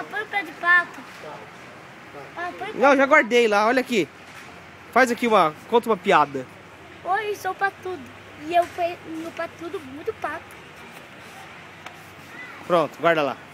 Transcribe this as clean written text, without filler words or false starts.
põe o pé de pato. Não, já guardei lá, olha aqui. Faz aqui conta uma piada. Oi, sou o Patudo. E eu fui no Patudo muito pato. Pronto, guarda lá.